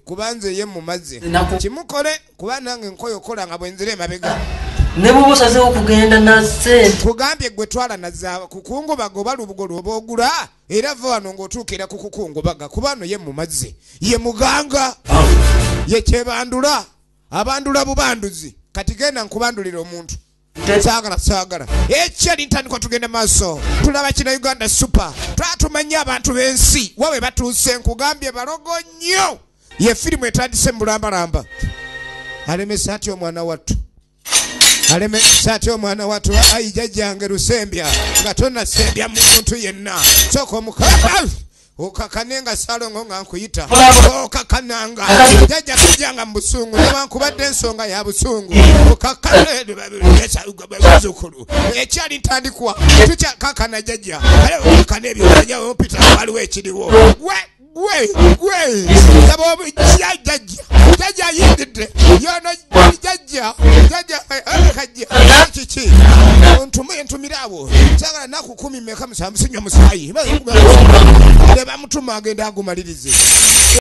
kubanze ye mu mazzi kimukole kuba nange nkoyokola nga bwenzire emabega ne bubusaze okugenda nasse kugambye gwe twala nazza kukungubaga oba lubugo lwoba ogula era va wano ng'otuukira ku kukungubaga kuba no ye mu mazzi ye muganga ye kyebandula abandula bubanduzi kati genda nkubandulira omuntu saagala ekyali ntandikwa tugenda maaso tulaba kina Uganda super twatumanya abantu b'ensi wawe batuuse nkugambye balogo nnyo ye firimu etandise mu bulambalamba alemesa atya omwana wattu ayi jajjange lusembya nga tonnasembya muntu yenna sooka omukaba okakanenga salongo nga nkuyita okakananga jajja kujjanga mu busungu newankubadde ensonga ya busungu okakanezukulu ekyali ntandikwa tukyakakana jajja okakana ebyo omanyawo mpita waliwo ekiriwo jajja yindidde yono jajja kiki ntumirawo sagala naku 10 meka musamusinywa musayi ne bamutuma agenda agumalirize